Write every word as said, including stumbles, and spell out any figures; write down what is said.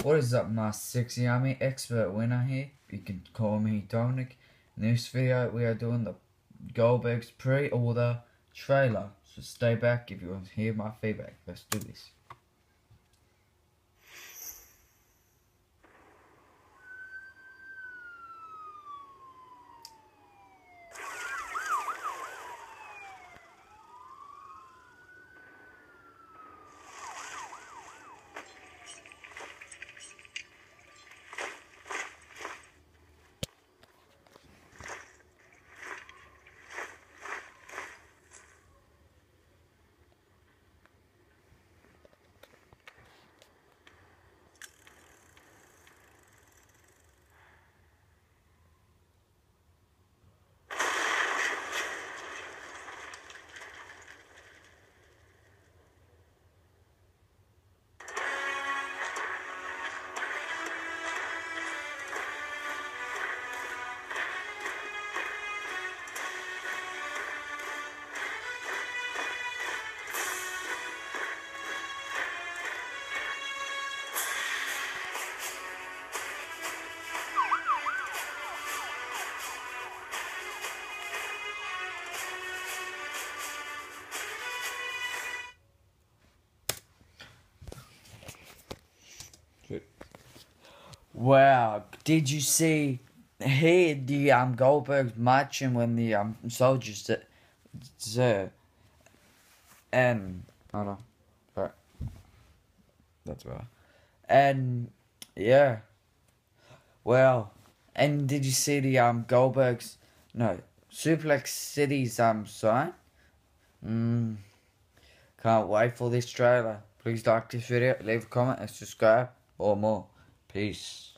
What is up, my sexy army expert winner here? You can call me Dominic. In this video, we are doing the Goldberg's pre-order trailer. So stay back if you want to hear my feedback. Let's do this. Wow, did you see here the um Goldberg's marching when the um soldiers that there and hold on, right, that's right, and yeah, well, and did you see the um Goldberg's no Suplex City's um sign? Mm, can't wait for this trailer. Please like this video, leave a comment and subscribe or more. Peace.